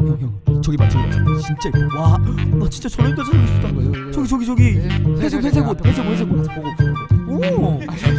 형 저기 봐 진짜 이뻐. 와 나 진짜 저런 여자 사귀고 싶다. 저기 회색 옷 보고. 오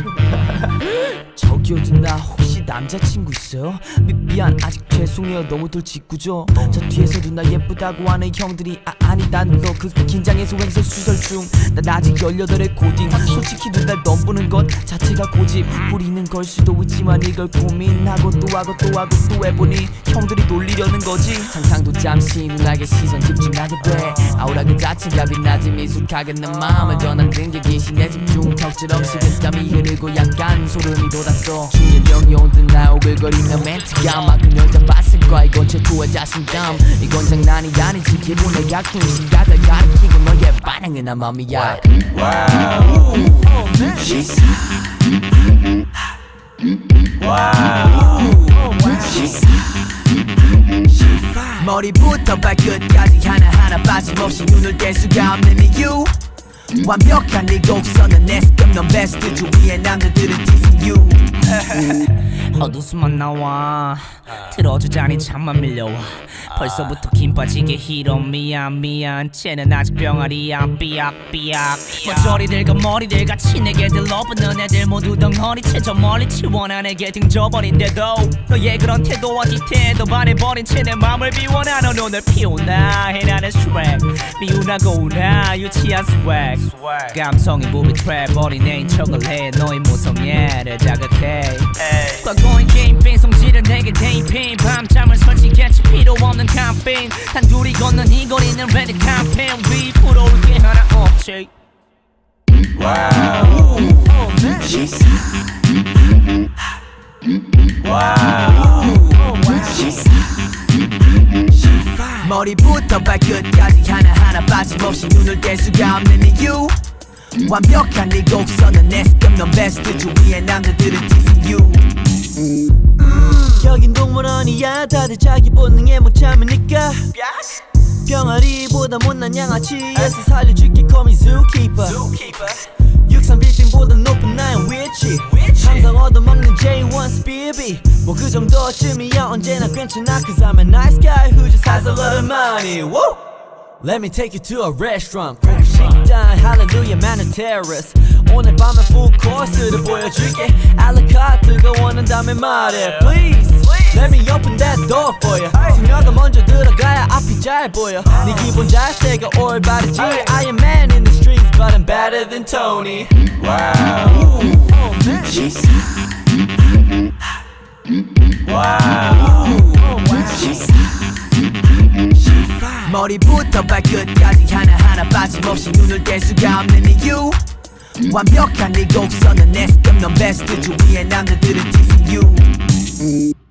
저기요 누나 혹시 남자친구 있어요? 미안 아직 죄송해요 너무 돌직구죠. 저 뒤에서 누나 예쁘다고 하는 형들이 아니 난 너 그 긴장해서 횡설수설 중. 난 아직 18의 고딩. 솔직히 누날 넘보는 것 자체가 고집 부리는 걸 수도 있지만 이걸 고민하고 또 하고 또 해보니 형들이 놀리려는 거지. 상상도 잠시 누나에게 시선 집중하게 돼. 아우라 그 자체가 빛나지 미숙하게 내 마음을 전하는 게 귀신의 집중. 턱처럼 식은땀이 흐르고 약간 소름이 돋았어. 중이병이 온 듯 나 오글거리며 멘트가 막 그 여자 봤을 거야. 이건 최초의 자신감. 이건 장난이 아니지 기분의 약통. 시각을 가리키고 너의 반응은 난 맘이야. 와우 She's 머리부터 발끝까지 하나하나 빠짐없이 눈을 뗄 수가 없는 이유. 완벽한 네 곡선은 내 습관 넌 베스트. 주위의 남자들은 teasing you. 헛웃음만 나와 들어주자니 잠만 밀려와. 벌써부터 김 빠지게 히로 미안 쟤는 아직 병아리야 삐약삐약. 머저리들과 머리들 같이 내게 들러붙는 애들 모두 덩어리채 저 멀리 치워나 내게 등져버린데도 너의 그런 태도와 디테일도 반해버린 채 내 맘을 비워나. 넌 오늘 피우나 해 나는 스웩 미운하고나 유치한 스웩. 감성이 부비 트랩 어린 애인 척을 해 너의 무성애를 자극해. 과거의 게임 빈 성질은 내게 대입인. 밤잠을 설치겠지 필요 없는 캠페인. 단둘이 걷는 이 거리는 레드 캠페인. 위 부러울 게 하나 없지. 와우 She's 와우 She's 머리부터 발끝까지 하나하나 빠짐없이 눈을 뗄 수가 없는 이유. 완벽한 네 곡선은 내 습관 넌 베스트. 주위의 남자들은 teasing you. 여긴 동물원이야 다들 자기 본능에 못 참으니까. 병아리보다 못난 양아치에서 살려줄게 call me zookeeper. 육상 빌딩보다 높은 나의 위치. 항상 얻어먹는 J1 speedy. 뭐 그 정도쯤이야 언제나 괜찮아 cause I'm a nice guy who just has a lot of money. Woo! Let me take you to a restaurant. 고급 식당 hallelujah man a terrace. 오늘 밤에 full course를 보여줄게. 알라카트가 원한다면 말해 please. Let me open that door for you. 승려가 먼저 들어가야 앞이 잘 보여. 네 기본 자세가 올바르지. I am man in the streets but I'm better than Tony. Wow She's Wow She's 머리부터 발끝까지 하나하나 빠짐없이 눈을 뗄 수가 없는 이유. 완벽한 네 곡선은 내 습관 넌 베스트. 주위의 남자들은 teasing you.